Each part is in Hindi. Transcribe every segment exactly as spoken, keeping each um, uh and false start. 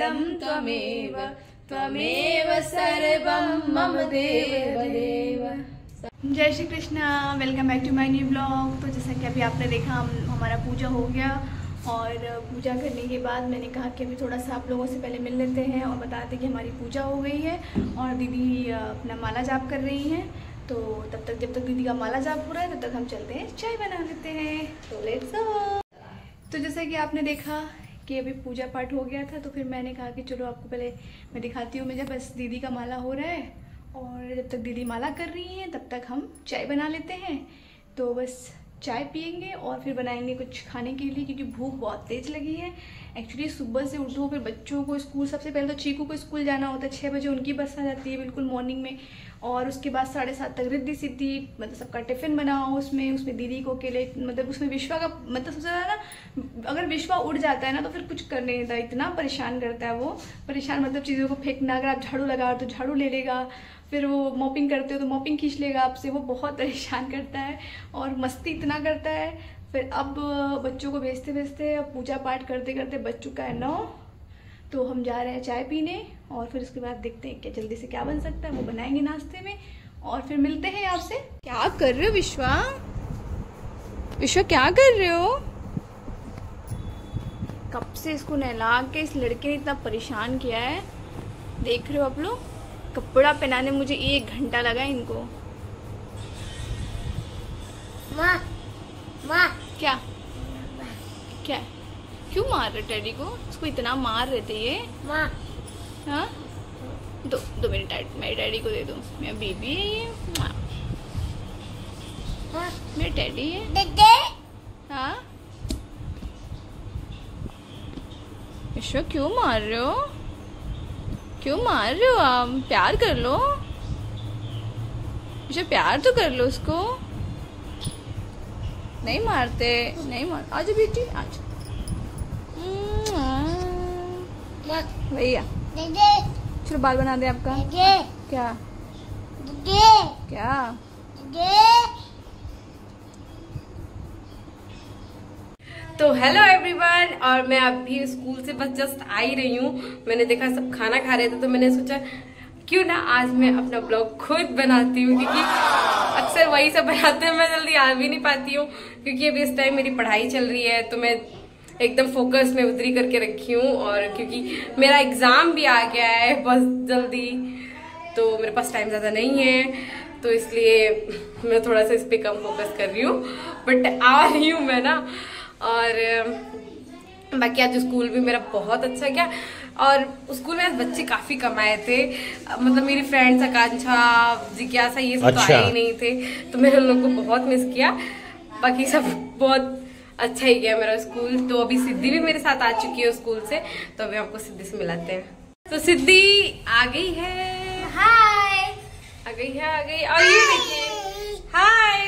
सर्वं त्वमेव त्वमेव सर्वं मम देव देव। जय Shri Krishna, welcome back to my new blog. तो जैसा कि अभी आपने देखा हम हमारा पूजा हो गया और पूजा करने के बाद मैंने कहा कि अभी थोड़ा सा आप लोगों से पहले मिल लेते हैं और बताते कि हमारी पूजा हो गई है और दीदी अपना माला जाप कर रही हैं। तो तब तक जब तक दीदी का माला जाप हो रहा है तब तक हम चलते हैं चाय बना लेते हैं। तो लेट्स गो। तो जैसा कि आपने देखा कि अभी पूजा पाठ हो गया था तो फिर मैंने कहा कि चलो आपको पहले मैं दिखाती हूँ। मुझे बस दीदी का माला हो रहा है और जब तक दीदी माला कर रही हैं तब तक हम चाय बना लेते हैं। तो बस चाय पियेंगे और फिर बनाएंगे कुछ खाने के लिए क्योंकि भूख बहुत तेज़ लगी है। एक्चुअली सुबह से उठो फिर बच्चों को स्कूल, सबसे पहले तो चीकू को स्कूल जाना होता है, छः बजे उनकी बस आ जाती है बिल्कुल मॉर्निंग में। और उसके बाद साढ़े सात तक रिद्धि सिद्धि मतलब सबका टिफ़िन बनाओ, उसमें उसमें दीदी को अकेले मतलब उसमें विश्वा का मतलब सबसे ज़्यादा ना, अगर विश्वा उड़ जाता है ना तो फिर कुछ करने नहीं देता, इतना परेशान करता है वो। परेशान मतलब चीज़ों को फेंकना, अगर आप झाड़ू लगा तो झाड़ू ले लेगा, फिर वो मॉपिंग करते हो तो मॉपिंग खींच लेगा आपसे। वो बहुत परेशान करता है और मस्ती इतना करता है। फिर अब बच्चों को भेजते भेजते अब पूजा पाठ करते करते बज चुका है नौ। तो हम जा रहे हैं चाय पीने और फिर उसके बाद देखते हैं क्या जल्दी से क्या बन सकता है, वो बनाएंगे नाश्ते में और फिर मिलते हैं आपसे। क्या कर रहे हो विश्वा? विश्वा क्या कर रहे हो? कब से इसको नहला के इस लड़के ने इतना परेशान किया है, देख रहे हो आप लोग। कपड़ा पहनाने मुझे एक घंटा लगा इनको। माँ माँ क्या क्या क्यों मार रहे टेडी को? इसको इतना मार रहे थे ये। माँ हाँ दो दो मेरे डैडी, मेरे डैडी को दे दो। मेरा बेबी है ये, मेरा टेडी है। हाँ विश्वा क्यों मार रहे हो? क्यों मार रहे हो आप? प्यार कर लो विश्वा, प्यार तो कर लो उसको। नहीं मारते, नहीं मार। आजा बेटी आजा भैया। चलो बाल बना दे आपका। क्या क्या तो हेलो एवरीवन, और मैं अभी स्कूल से बस जस्ट आ ही रही हूँ। मैंने देखा सब खाना खा रहे थे तो मैंने सोचा क्यों ना आज मैं अपना ब्लॉग खुद बनाती हूँ, क्योंकि अक्सर वही सब बनाते हैं, मैं जल्दी आ भी नहीं पाती हूँ क्योंकि अभी इस टाइम मेरी पढ़ाई चल रही है। तो मैं एकदम फोकस में उतरी करके रखी हूँ और क्योंकि मेरा एग्जाम भी आ गया है बस जल्दी, तो मेरे पास टाइम ज़्यादा नहीं है तो इसलिए मैं थोड़ा सा इस पर कम फोकस कर रही हूँ। बट आ रही हूँ मैं ना। और बाकी आज स्कूल भी मेरा बहुत अच्छा गया और स्कूल में आज बच्चे काफी कम आए थे। मतलब मेरी फ्रेंड्स आकांक्षा, जिज्ञासा ये सब अच्छा। तो आए ही नहीं थे तो मैंने उन लोग को बहुत मिस किया। बाकी सब बहुत अच्छा ही गया मेरा स्कूल। तो अभी सिद्धि भी मेरे साथ आ चुकी है स्कूल से, तो अभी आपको सिद्धि से मिलाते हैं। तो सिद्धि आ गई है। हाय आ गई है आ गई और ये देखिए हाय।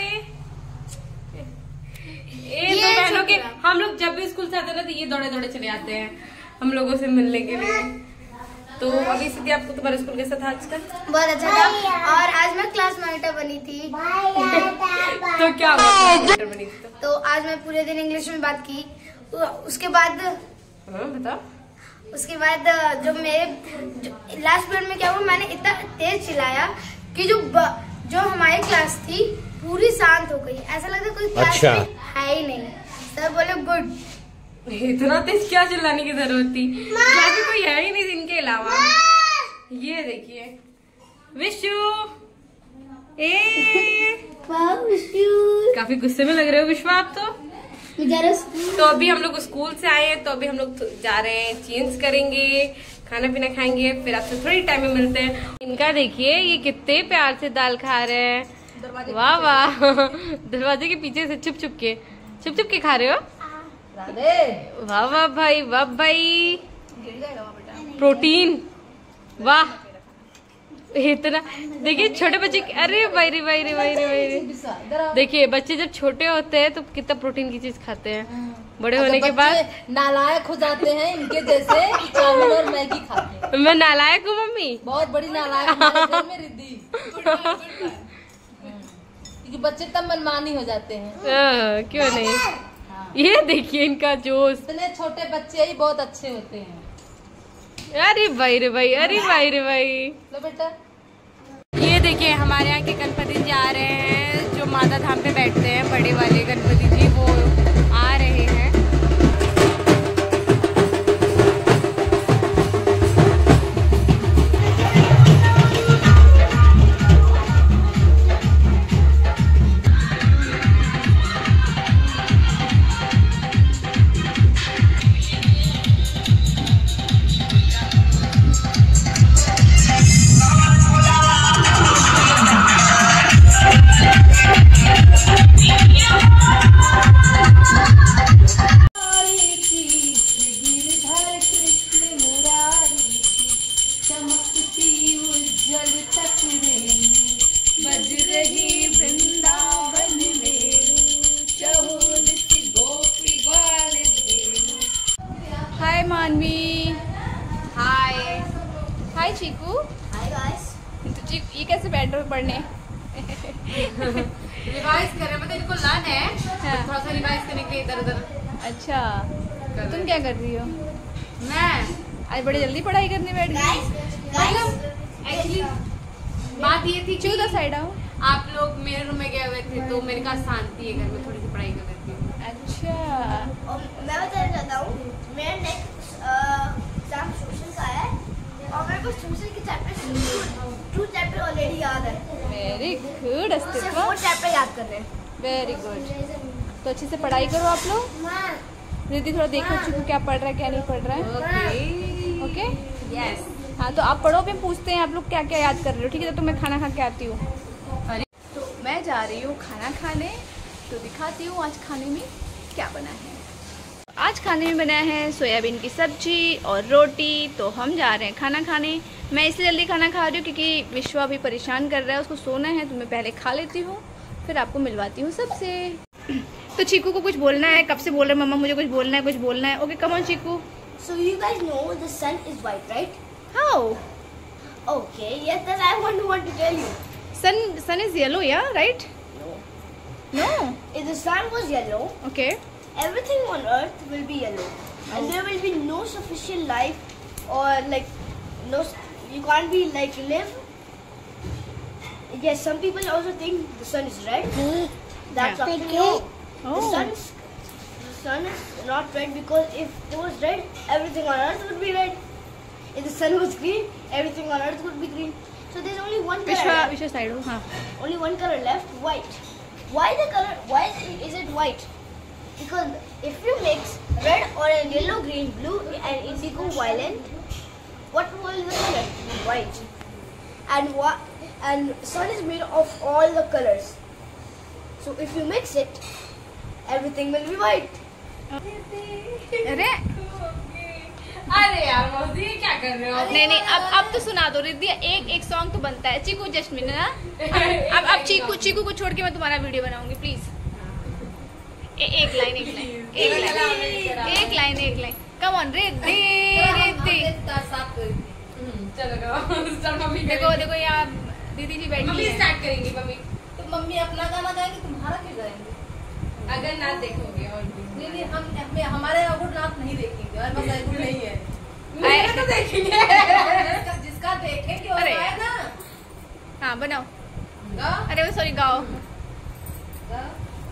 ये तो बहनों के हम लोग जब भी स्कूल से आते हैं ना तो ये दौड़े दौड़े चले आते हैं हम लोगों से मिलने के लिए। तो अभी सिद्धि आपको तुम्हारे स्कूल कैसा था आज का? बहुत अच्छा था और आज मैं क्लास मॉनिटर बनी थी। तो क्या मॉनिटर बनी थी? तो आज मैं पूरे दिन इंग्लिश में बात की। उसके बाद बताओ। उसके बाद जो मेरे लास्ट पीरियड में क्या हुआ, मैंने इतना तेज चिल्लाया कि जो जो हमारी क्लास थी पूरी शांत हो गई। ऐसा लगता कोई क्लास अच्छा। में है ही नहीं। सब बोले गुड। इतना तेज क्या चिल्लाने की जरूरत थी? क्लास में कोई है ही नहीं इनके अलावा। ये देखिए विशु, ए काफी गुस्से में लग रहे हो विश्वा आप तो। तो अभी हम लोग स्कूल से आए हैं तो अभी हम लोग जा रहे हैं, चेंज करेंगे, खाना पीना खाएंगे, फिर आपसे थोड़ी टाइम में मिलते हैं। इनका देखिए ये कितने प्यार से दाल खा रहे हैं। वाह वाह दरवाजे के पीछे से छुप छुप के छुप छुप के खा रहे हो। वाह वाह भाई, वाह भाई, प्रोटीन। वाह इतना देखिए छोटे बच्चे। अरे भाई रे भाई रे भाई रे भाई रे देखिए बच्चे जब छोटे होते हैं तो कितना प्रोटीन की चीज खाते हैं, बड़े होने के बाद नालायक हो जाते हैं इनके जैसे चावल और मैगी खाते हैं। मैं नालायक हूँ मम्मी, बहुत बड़ी नालायक हमारे घर में रिद्धि। क्योंकि बच्चे तब मनमानी हो जाते हैं। आ, क्यों नहीं। ये देखिए इनका जोश। इतने छोटे बच्चे ही बहुत अच्छे होते हैं। अरे भाई रे भाई, अरे भाई रे भाई। लो बेटा। ये देखिए हमारे यहाँ के गणपति जी आ रहे हैं, जो माता धाम पे बैठते हैं, बड़े वाले गणपति जी, वो आ रहे हैं। Hi Manvi. Hi hi Chiku. Hi guys. तो चीकू ये कैसे बैठ रहे हो पढ़ने? रिवाइज कर रहे हैं, मतलब इनको लर्न है, हाँ। थोड़ा सा रिवाइज करने के लिए इधर उधर। अच्छा, तो तुम क्या कर रही हो? मैं आज बड़ी जल्दी पढ़ाई करने बैठ गई। गाइस एक्चुअली बात ये थी चूदा साइड आओ। आप लोग मेरे रूम में गए हुए थे, तो मेरे का शांति है घर में, थोड़ी सी पढ़ाई कर लेती हूँ। अच्छा, और मैं बताना चाहता हूँ, मेरा नेक्स्ट एग्जाम सोशल का है और मेरे को सोशल के चैप्टर टू चैप्टर ऑलरेडी याद है। वेरी गुड सिर्फ अस्तित्व, फोर चैप्टर याद कर रहे हैं। Very good. तो अच्छे से पढ़ाई करो आप लोग। दीदी थोड़ा देखो चीकू क्या पढ़ रहा है क्या नहीं पढ़ रहा है। Okay yes. हाँ, तो आप पढ़ो, फिर पूछते हैं आप लोग क्या क्या याद कर रहे हो। ठीक है, तो मैं खाना खा के आती हूँ। तो मैं जा रही हूँ खाना खाने, तो दिखाती हूँ आज खाने में क्या बना है। आज खाने में बना है सोयाबीन की सब्जी और रोटी। तो हम जा रहे हैं खाना खाने। मैं इसलिए जल्दी खाना खा रही हूँ क्योंकि विश्वा भी परेशान कर रहा है, उसको सोना है, तो मैं पहले खा लेती हूँ, फिर आपको मिलवाती हूँ सबसे। तो चीकू को कुछ बोलना है, कब से बोल रहे मम्मा मुझे कुछ बोलना है, कुछ बोलना है। Okay come on Chiku. So you guys know the sun is white, right? How? Okay, yes, then I want to want to tell you. Sun sun is yellow, yeah, right? No. No. If the sun was yellow, Okay. everything on earth will be yellow, and there will be no sufficient life, or like no, you can't be like live. Yes, some people also think the sun is red. That's Yeah. actually no. Oh. The sun's the sun is not red because if it was red, everything on earth would be red. If the sun was green, everything on earth would be green. So there's only one color. Vishwa left. Vishwa side हो। हाँ। Only one color left, white. Why the color? Why is it white? Because if you mix red, orange, yellow, green, blue, and indigo violet, what will the color? White. And what? And sun is made of all the colors. So if you mix it, everything will be white. अरे अरे यार मौसी ये क्या कर रहे हो? नहीं नहीं, अब अब तो सुना दो रिद्धि, एक एक सॉन्ग तो बनता है। चीकू जस्ट मिनट ना, अब अब चीकू चीकू को छोड़ के मैं तुम्हारा वीडियो बनाऊंगी प्लीज। एक लाइन एक लाइन एक लाइन एक लाइन एक line come on Riddhi Riddhi. चलो चल मम्मी देखो देखो यहाँ दीदी जी बैठी मम्मी है। स्टार्ट करेंगी। मम्मी तो मम्मी अपना गाना गाएंगे, तुम्हारा क्यों गाएंगे? अगर ना देखोगे और भी। नहीं नहीं, हम हमें हमारे अवगुण नाथ नहीं देखेंगे, हमारे पास अवगुण नहीं है। मेरा तो देखेंगे। जिसका, जिसका देखेंगे वो अरे। गाए ना। हाँ बनाओ। गा, अरे वो सॉरी गाओ। गा।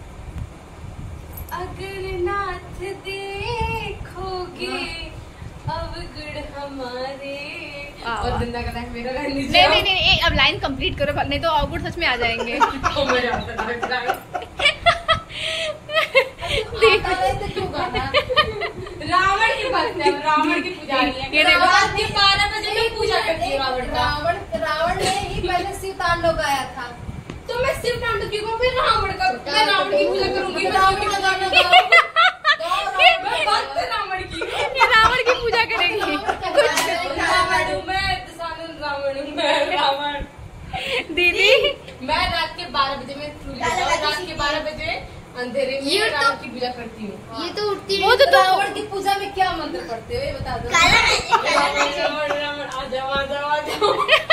अगर नाथ देखोगे अवगुण हमारे। वाह, और वाह। जिंदा का है मेरा रहने नहीं नहीं नहीं नहीं, अब लाइन कंप्लीट करो, नहीं तो आउटपुट सच में आ जाएंगे। आता है तो क्यों गाना? रावण की बात है, रावण की पुजारी है। ये देखो। रात के बारह बजे मैं पूजा करती हूँ रावण का। रावण रावण ने ही पहले शिव तांडव गाया था। तो मैं सिर्फ तांडव क्यों फिर रावण का मैं रावण की पूजा करूंगी। मैं रावण का गाना गाओ। गाओ रावण मैं बात कर रावण की। ये रावण की पूजा करेंगी। रावण हूँ मैं, दशानन रावण हूँ मैं, रावण। दीदी मैं रात के बारह बजे में रात के बारह बजे अंधेरे में रावण की पूजा करती हूँ। ये तो उठती वो तो तुम रावण की पूजा में क्या मंत्र पढ़ते हो ये बता दो। रावण रावण रावण आ जाओ आ जाओ आ जाओ।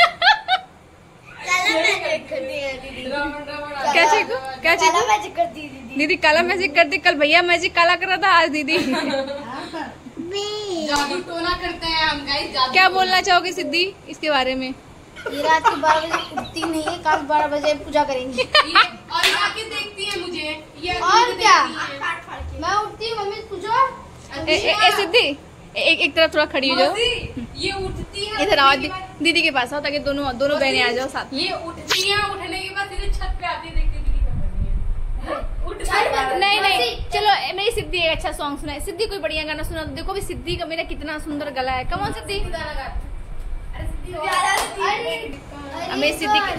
रावण रावण आ क्या जाओ, चीकू आ जाओ, क्या काला चीकू मैजिक करती है दीदी। दीदी काला मैजिक करती, कल भैया मैजिक काला कर रहा था, आज दीदी। जादू टोना करते हैं हम गाइस। जादू क्या बोलना चाहोगे सिद्धि इसके बारे में? ये रात के बारह बजे उठती नहीं है, कल बारह बजे पूजा करेंगे। ये और ये आके देखती है मुझे, ये और क्या? देखती है। मैं उठती हूँ, मम्मी पूछो। ए, ए, ए सिद्धि एक एक तरफ थोड़ा खड़ी हो जाओ। मौसी, ये उठती है इधर आओ, उठने दी, के बाद- दीदी के पास आओ ताकि दोनों दोनों बहनें आ जाओ साथ। ये उठती है, उठने के बाद सीधे छत पे आती है, देखती दीदी क्या कर रही है। उठ नहीं नहीं चलो ए, मेरी सिद्धि एक अच्छा सॉन्ग सुनाए। सिद्धि कोई बढ़िया गाना सुना। देखो भी सिद्धि का मेरा कितना सुंदर गला है। Come on Siddhi. हमें सिद्धि के-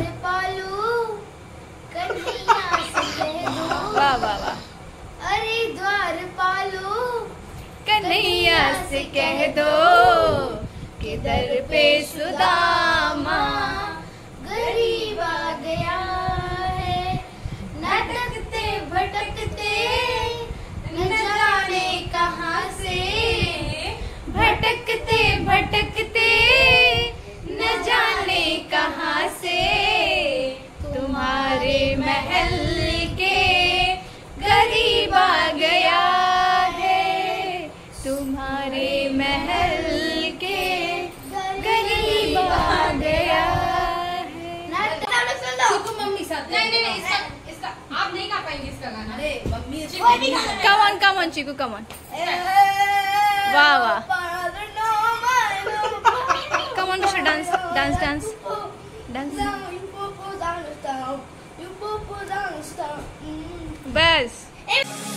वाह वाह वाह। अरे द्वार पालो कन्हैया से कह दो कि दर पे सुदामा गरीब आ गया है, भटकते भटकते न जाने कहाँ से, भटकते भटकते न जाने कहाँ से तुम्हारे महल के गरीब आ गया है, तुम्हारे महल के गरीब आ गया है। सुको मम्मी साथ। नहीं नहीं नहीं, इसका इसका आप नहीं गा पाएंगे इसका गाना। अरे मम्मी come on come on Chiku come on. वाह वाह। Come on mister dance dance dance dance. बस